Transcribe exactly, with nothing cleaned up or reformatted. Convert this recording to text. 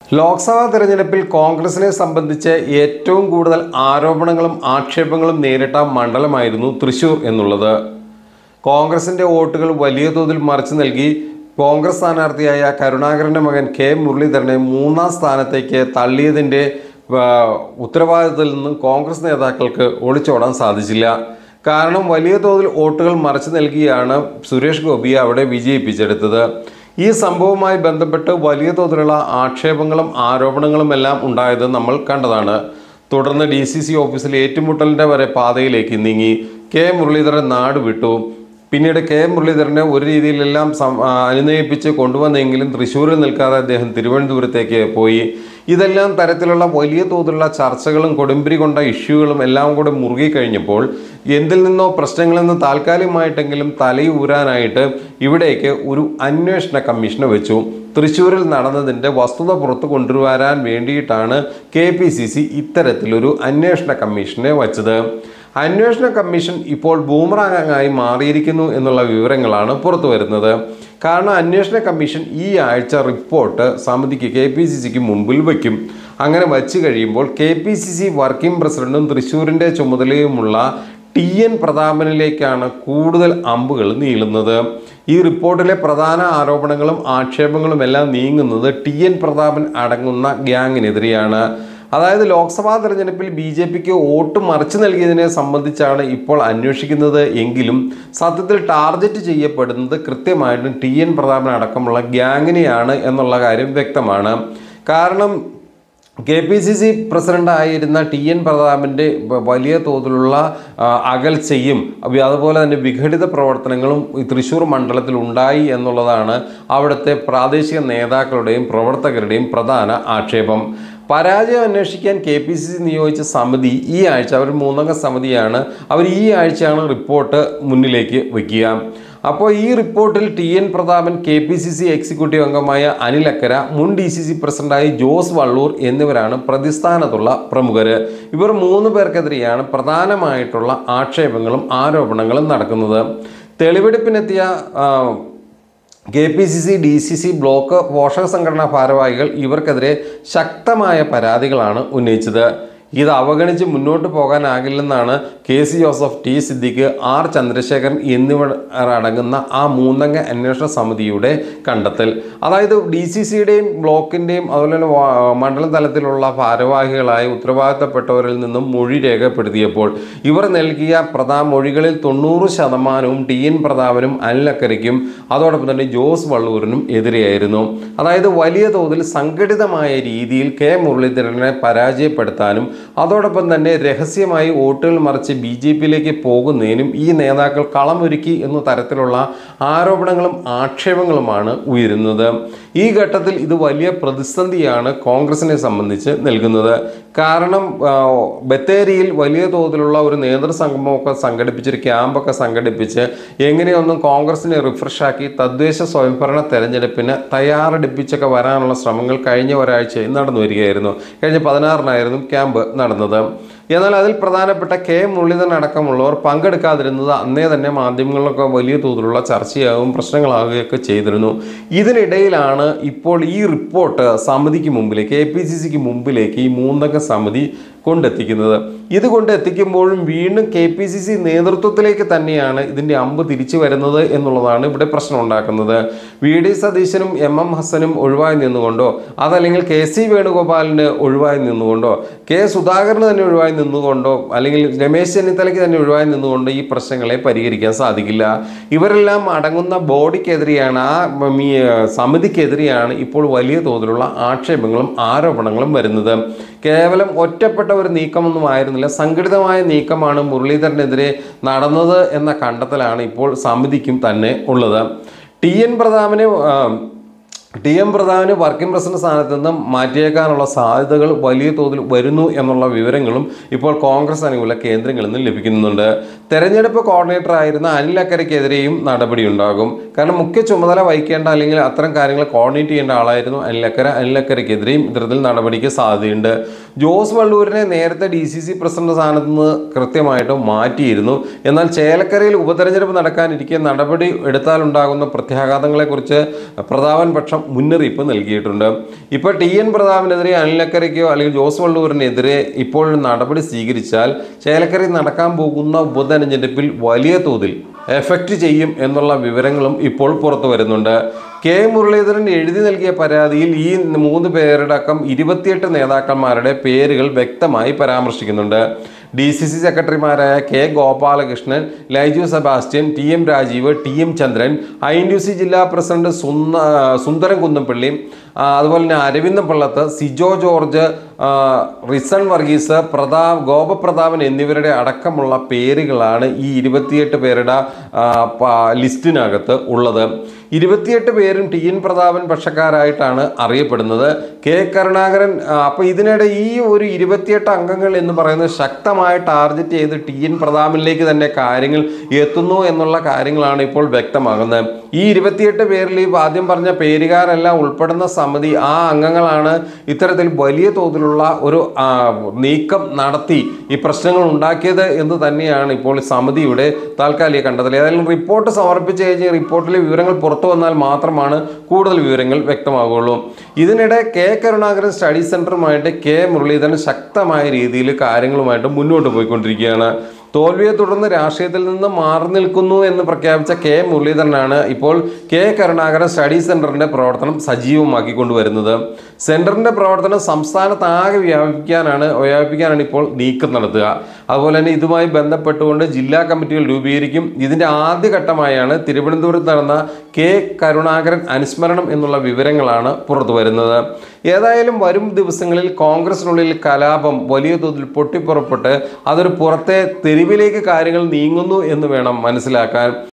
ലോക്സഭാ തെരഞ്ഞെടുപ്പിൽ കോൺഗ്രസിനെ സംബന്ധിച്ച് ഏറ്റവും കൂടുതൽ ആരോപണങ്ങളും ആക്ഷേപങ്ങളും നേരിട്ട മണ്ഡലമായിരുന്നു തൃശൂർ എന്നുള്ളത്. കോൺഗ്രസിൻ്റെ വോട്ടുകൾ വലിയ തോതിൽ മറിച്ചു നൽകി കോൺഗ്രസ് സ്ഥാനാർത്ഥിയായ കരുണാകരൻ്റെ മകൻ കെ മുരളീധരനെ മൂന്നാം സ്ഥാനത്തേക്ക് തള്ളിയതിൻ്റെ ഉത്തരവാദിത്തത്തിൽ നിന്നും കോൺഗ്രസ് നേതാക്കൾക്ക് ഒളിച്ചോടാൻ സാധിച്ചില്ല. കാരണം വലിയ തോതിൽ വോട്ടുകൾ മറിച്ചു നൽകിയാണ് സുരേഷ് ഗോപിയെ അവിടെ വിജയിപ്പിച്ചെടുത്തത്. ഈ സംഭവവുമായി ബന്ധപ്പെട്ട് വലിയ തോതിലുള്ള ആക്ഷേപങ്ങളും ആരോപണങ്ങളും എല്ലാം ഉണ്ടായത് നമ്മൾ കണ്ടതാണ്. തുടർന്ന് ഡി സി സി ഓഫീസിൽ ഏറ്റുമുട്ടലിൻ്റെ വരെ പാതയിലേക്ക് നീങ്ങി. കെ മുരളീധരൻ നാട് വിട്ടു. പിന്നീട് കെ മുരളീധരനെ ഒരു രീതിയിലെല്ലാം അനുനയിപ്പിച്ച് കൊണ്ടുവന്നെങ്കിലും തൃശ്ശൂരിൽ നിൽക്കാതെ അദ്ദേഹം തിരുവനന്തപുരത്തേക്ക് പോയി. ഇതെല്ലാം തരത്തിലുള്ള വലിയ തോതിലുള്ള ചർച്ചകളും കൊടുമ്പിരി കൊണ്ട ഇഷ്യൂകളും എല്ലാം കൂടെ മുറുകി കഴിഞ്ഞപ്പോൾ എന്തിൽ നിന്നോ പ്രശ്നങ്ങളിൽ നിന്ന് താൽക്കാലികമായിട്ടെങ്കിലും തലയൂരാനായിട്ട് ഇവിടേക്ക് ഒരു അന്വേഷണ കമ്മീഷനെ വെച്ചു. തൃശ്ശൂരിൽ നടന്നതിൻ്റെ വസ്തുത പുറത്തു കൊണ്ടുവരാൻ വേണ്ടിയിട്ടാണ് കെ പി സി സി ഇത്തരത്തിലൊരു അന്വേഷണ കമ്മീഷനെ വച്ചത്. അന്വേഷണ കമ്മീഷൻ ഇപ്പോൾ ബൂമറാങ്ങായി മാറിയിരിക്കുന്നു എന്നുള്ള വിവരങ്ങളാണ് പുറത്തു വരുന്നത്. കാരണം അന്വേഷണ കമ്മീഷൻ ഈ ആഴ്ച റിപ്പോർട്ട് സമിതിക്ക് കെ പി സി സിക്ക് മുമ്പിൽ വയ്ക്കും. അങ്ങനെ വച്ചു കഴിയുമ്പോൾ K P C C working പ്രസിഡന്റും തൃശ്ശൂരിൻ്റെ ചുമതലയുമുള്ള ടി എൻ പ്രതാപനിലേക്കാണ് കൂടുതൽ അമ്പുകൾ നീളുന്നത്. ഈ റിപ്പോർട്ടിലെ പ്രധാന ആരോപണങ്ങളും ആക്ഷേപങ്ങളും എല്ലാം നീങ്ങുന്നത് ടി എൻ പ്രതാപൻ അടങ്ങുന്ന ഗ്യാങ്ങിനെതിരെയാണ്. അതായത് ലോക്സഭാ തെരഞ്ഞെടുപ്പിൽ ബി ജെ പിക്ക് വോട്ട് മറിച്ചു നൽകിയതിനെ സംബന്ധിച്ചാണ് ഇപ്പോൾ അന്വേഷിക്കുന്നത് എങ്കിലും സത്യത്തിൽ ടാർഗറ്റ് ചെയ്യപ്പെടുന്നത് കൃത്യമായിട്ടും ടി എൻ പ്രതാപൻ അടക്കമുള്ള ഗ്യാങ്ങിനെയാണ് എന്നുള്ള കാര്യം വ്യക്തമാണ്. കാരണം കെ പി സി സി പ്രസിഡൻ്റായിരുന്ന ടി എൻ പ്രതാപൻ്റെ വലിയ തോതിലുള്ള അകൽച്ചയും അതുപോലെ തന്നെ വിഘടിത പ്രവർത്തനങ്ങളും തൃശ്ശൂർ മണ്ഡലത്തിൽ ഉണ്ടായി എന്നുള്ളതാണ് അവിടുത്തെ പ്രാദേശിക നേതാക്കളുടെയും പ്രവർത്തകരുടെയും പ്രധാന ആക്ഷേപം. പരാജയം അന്വേഷിക്കാൻ കെ പി സി സി നിയോഗിച്ച സമിതി ഈ ആഴ്ച, അവർ മൂന്നംഗ സമിതിയാണ്, അവർ ഈ ആഴ്ചയാണ് റിപ്പോർട്ട് മുന്നിലേക്ക് വയ്ക്കുക. അപ്പോൾ ഈ റിപ്പോർട്ടിൽ T N Prathapan, K P C C executive അംഗമായ അനിൽ അക്കര, മുൻ ഡി സി സി പ്രസിഡന്റായി ജോസ് വള്ളൂർ എന്നിവരാണ് പ്രതിസ്ഥാനത്തുള്ള പ്രമുഖർ. ഇവർ മൂന്ന് പേർക്കെതിരെയാണ് പ്രധാനമായിട്ടുള്ള ആക്ഷേപങ്ങളും ആരോപണങ്ങളും നടക്കുന്നത്. തെളിവെടുപ്പിനെത്തിയ K P C C D C C block പോഷക സംഘടനാ ഭാരവാഹികൾ ഇവർക്കെതിരെ ശക്തമായ പരാതികളാണ് ഉന്നയിച്ചത്. ഇത് അവഗണിച്ച് മുന്നോട്ട് പോകാനാകില്ലെന്നാണ് K C Joseph, T Siddique, R Chandrasekharan എന്നിവർ അടങ്ങുന്ന ആ മൂന്നംഗ അന്വേഷണ സമിതിയുടെ കണ്ടെത്തൽ. അതായത് ഡി സി സിയുടെയും ബ്ലോക്കിൻ്റെയും അതുപോലെ തന്നെ മണ്ഡലം തലത്തിലുള്ള ഭാരവാഹികളായ ഉത്തരവാദിത്തപ്പെട്ടവരിൽ നിന്നും മൊഴി രേഖപ്പെടുത്തിയപ്പോൾ ഇവർ നൽകിയ പ്രധാന മൊഴികളിൽ തൊണ്ണൂറ് ശതമാനവും ടി എൻ പ്രതാപനും അനിലക്കരയ്ക്കും അതോടൊപ്പം തന്നെ ജോസ് വള്ളൂരിനും എതിരെയായിരുന്നു. അതായത് വലിയ തോതിൽ സംഘടിതമായ രീതിയിൽ കെ മുരളീധരനെ പരാജയപ്പെടുത്താനും അതോടൊപ്പം തന്നെ രഹസ്യമായി വോട്ടുകൾ മറിച്ച് ബി ജെ പിയിലേക്ക് പോകുന്നതിനും ഈ നേതാക്കൾ കളമൊരുക്കി എന്ന തരത്തിലുള്ള ആരോപണങ്ങളും ആക്ഷേപങ്ങളുമാണ് ഉയരുന്നത്. ഈ ഘട്ടത്തിൽ ഇത് വലിയ പ്രതിസന്ധിയാണ് കോൺഗ്രസിനെ സംബന്ധിച്ച് നൽകുന്നത്. കാരണം ബത്തേരിയിൽ വലിയ തോതിലുള്ള ഒരു നേതൃസംഗമമൊക്കെ സംഘടിപ്പിച്ചൊരു ക്യാമ്പൊക്കെ സംഘടിപ്പിച്ച് എങ്ങനെയൊന്നും കോൺഗ്രസിനെ റിഫ്രഷാക്കി തദ്ദേശ സ്വയംഭരണ തെരഞ്ഞെടുപ്പിന് തയ്യാറെടുപ്പിച്ചൊക്കെ വരാനുള്ള ശ്രമങ്ങൾ കഴിഞ്ഞ ഒരാഴ്ചയായി നടന്നു വരികയായിരുന്നു. കഴിഞ്ഞ പതിനാറിനായിരുന്നു ക്യാമ്പ് നടന്നത്. എന്നാൽ അതിൽ പ്രധാനപ്പെട്ട കെ മുരളീധരൻ അടക്കമുള്ളവർ പങ്കെടുക്കാതിരുന്നത് അന്നേ തന്നെ മാധ്യമങ്ങളിലൊക്കെ വലിയ തോതിലുള്ള ചർച്ചയാകും പ്രശ്നങ്ങളാകുകയൊക്കെ ചെയ്തിരുന്നു. ഇതിനിടയിലാണ് ഇപ്പോൾ ഈ റിപ്പോർട്ട് സമിതിക്ക് മുമ്പിലേക്ക്, കെ പി സി സിക്ക് മുമ്പിലേക്ക് ഈ മൂന്നംഗ സമിതി കൊണ്ടെത്തിക്കുന്നത്. ഇത് കൊണ്ടെത്തിക്കുമ്പോഴും വീണ്ടും കെ പി സി സി നേതൃത്വത്തിലേക്ക് തന്നെയാണ് ഇതിൻ്റെ അമ്പ് തിരിച്ചു വരുന്നത് എന്നുള്ളതാണ് ഇവിടെ പ്രശ്നം ഉണ്ടാക്കുന്നത്. വി ഡി സതീശനും എം എം ഹസനും ഒഴിവായി നിന്നുകൊണ്ടോ അതല്ലെങ്കിൽ കെ സി വേണുഗോപാലിന് ഒഴിവായി നിന്നുകൊണ്ടോ കെ സുധാകരന് തന്നെ ഒഴിവായി നിന്നുകൊണ്ടോ അല്ലെങ്കിൽ രമേശ് ചെന്നിത്തലയ്ക്ക് തന്നെ ഒഴിവായി നിന്നുകൊണ്ട് ഈ പ്രശ്നങ്ങളെ പരിഹരിക്കാൻ സാധിക്കില്ല. ഇവരെല്ലാം അടങ്ങുന്ന ബോഡിക്കെതിരെയാണ്, ആ സമിതിക്കെതിരെയാണ് ഇപ്പോൾ വലിയ തോതിലുള്ള ആക്ഷേപങ്ങളും ആരോപണങ്ങളും വരുന്നത്. കേവലം ഒറ്റപ്പെട്ട ഒരു നീക്കമൊന്നും ആയിരുന്നില്ല, സംഘടിതമായ നീക്കമാണ് മുരളീധരനെതിരെ നടന്നത് എന്ന കണ്ടെത്തലാണ് ഇപ്പോൾ സമിതിക്കും തന്നെ ഉള്ളത്. ടി എൻ പ്രതാപനെ ടി എം പ്രധാന് വർക്കിംഗ് പ്രസിഡന്റ് സ്ഥാനത്ത് നിന്ന് മാറ്റിയേക്കാനുള്ള സാധ്യതകൾ വലിയ തോതിൽ വരുന്നു എന്നുള്ള വിവരങ്ങളും ഇപ്പോൾ കോൺഗ്രസ് അനുകൂല കേന്ദ്രങ്ങളിൽ നിന്ന് ലഭിക്കുന്നുണ്ട്. തെരഞ്ഞെടുപ്പ് കോർഡിനേറ്റർ ആയിരുന്ന അനിൽ അക്കരയ്ക്കെതിരെയും നടപടിയുണ്ടാകും. കാരണം മുഖ്യ ചുമതല വഹിക്കേണ്ട അല്ലെങ്കിൽ അത്തരം കാര്യങ്ങൾ കോർഡിനേറ്റ് ചെയ്യേണ്ട ആളായിരുന്നു അനിൽ അക്കര. അനിൽ അക്കരയ്ക്കെതിരെയും ഇത്തരത്തിൽ നടപടിക്ക് സാധ്യതയുണ്ട്. ജോസ് വള്ളൂരിനെ നേരത്തെ ഡി സി സി പ്രസിഡന്റ് സ്ഥാനത്ത് നിന്ന് കൃത്യമായിട്ട് മാറ്റിയിരുന്നു. എന്നാൽ ചേലക്കരയിൽ ഉപതെരഞ്ഞെടുപ്പ് നടക്കാനിരിക്കെ നടപടി എടുത്താലുണ്ടാകുന്ന പ്രത്യാഘാതങ്ങളെക്കുറിച്ച് പ്രതാപൻ പക്ഷം മുന്നറിയിപ്പ് നൽകിയിട്ടുണ്ട്. ഇപ്പോൾ ടി എൻ പ്രതാപനെതിരെ അനിലക്കരയ്ക്കോ അല്ലെങ്കിൽ ജോസ് വള്ളൂരിനെതിരെ ഇപ്പോൾ നടപടി സ്വീകരിച്ചാൽ ചേലക്കരയിൽ നടക്കാൻ പോകുന്ന ഉപതെരഞ്ഞെടുപ്പിൽ വലിയ തോതിൽ എഫക്റ്റ് ചെയ്യും എന്നുള്ള വിവരങ്ങളും ഇപ്പോൾ പുറത്തു വരുന്നുണ്ട്. കെ മുരളീധരൻ എഴുതി നൽകിയ പരാതിയിൽ ഈ മൂന്ന് പേരുടെ അടക്കം ഇരുപത്തിയെട്ട് നേതാക്കന്മാരുടെ പേരുകൾ വ്യക്തമായി പരാമർശിക്കുന്നുണ്ട്. ഡി സി സി സെക്രട്ടറിമാരായ K Gopalakrishnan, Laiju Sebastian, T M Rajeev, T M Chandran, I N U C ജില്ലാ പ്രസിഡന്റ് സുന്ദ സുന്ദരൻ കുന്നപ്പള്ളി, അതുപോലെ തന്നെ അരവിന്ദൻ പള്ളത്ത്, സിജോ ജോർജ്, റിസൺ വർഗീസ്, പ്രതാപ് ഗോപപ്രതാപൻ എന്നിവരുടെ അടക്കമുള്ള പേരുകളാണ് ഈ ഇരുപത്തിയെട്ട് പേരുടെ ലിസ്റ്റിനകത്ത് ഉള്ളത്. ഇരുപത്തിയെട്ട് പേരും ടി എൻ പ്രതാപൻ പക്ഷക്കാരായിട്ടാണ് അറിയപ്പെടുന്നത്. കെ കരുണാകരൻ അപ്പോൾ ഇതിനിടെ ഈ ഒരു ഇരുപത്തിയെട്ട് അംഗങ്ങൾ എന്ന് പറയുന്നത് ശക്തമായി ടാർഗറ്റ് ചെയ്ത് ടി എൻ പ്രതാപനിലേക്ക് തന്നെ കാര്യങ്ങൾ എത്തുന്നു എന്നുള്ള കാര്യങ്ങളാണ് ഇപ്പോൾ വ്യക്തമാകുന്നത്. ഈ ഇരുപത്തിയെട്ട് പേരിൽ ഈ ആദ്യം പറഞ്ഞ പേരുകാരെല്ലാം ഉൾപ്പെടുന്ന സമിതി ആ അംഗങ്ങളാണ് ഇത്തരത്തിൽ വലിയ തോതിലുള്ള ഒരു നീക്കം നടത്തി ഈ പ്രശ്നങ്ങൾ ഉണ്ടാക്കിയത് എന്ന് തന്നെയാണ് ഇപ്പോൾ സമിതിയുടെ താൽക്കാലിക കണ്ടെത്തൽ. ഏതായാലും റിപ്പോർട്ട് സമർപ്പിച്ച് കഴിഞ്ഞ് റിപ്പോർട്ടിലെ വിവരങ്ങൾ പുറത്തു വന്നാൽ മാത്രമാണ് കൂടുതൽ വിവരങ്ങൾ വ്യക്തമാകുള്ളൂ. ഇതിനിടെ കെ കരുണാകരൻ സ്റ്റഡി സെന്ററുമായിട്ട് കെ മുരളീധരൻ ശക്തമായ രീതിയിൽ കാര്യങ്ങളുമായിട്ട് മുന്നോട്ട് പോയിക്കൊണ്ടിരിക്കുകയാണ്. തോൽവിയെ തുടർന്ന് രാഷ്ട്രീയത്തിൽ നിന്ന് മാറി നിൽക്കുന്നു എന്ന് പ്രഖ്യാപിച്ച കെ മുരളീധരനാണ് ഇപ്പോൾ കെ കരുണാകരൻ സ്റ്റഡി സെന്ററിന്റെ പ്രവർത്തനം സജീവമാക്കിക്കൊണ്ടുവരുന്നത്. സെന്ററിന്റെ പ്രവർത്തനം സംസ്ഥാനത്താകെ വ്യാപിപ്പിക്കാനാണ് വ്യാപിപ്പിക്കാനാണ് ഇപ്പോൾ നീക്കം നടത്തുക. അതുപോലെ തന്നെ ഇതുമായി ബന്ധപ്പെട്ടുകൊണ്ട് ജില്ലാ കമ്മിറ്റികൾ രൂപീകരിക്കും. ഇതിന്റെ ആദ്യഘട്ടമായാണ് തിരുവനന്തപുരത്ത് നടന്ന കെ കരുണാകരൻ അനുസ്മരണം എന്നുള്ള വിവരങ്ങളാണ് പുറത്തു വരുന്നത്. ഏതായാലും വരും ദിവസങ്ങളിൽ കോൺഗ്രസിനുള്ളിൽ കലാപം വലിയ തോതിൽ പൊട്ടിപ്പുറപ്പെട്ട് അതൊരു പുറത്തെ തെരുവിലേക്ക് കാര്യങ്ങൾ നീങ്ങുന്നു എന്ന് വേണം മനസ്സിലാക്കാൻ.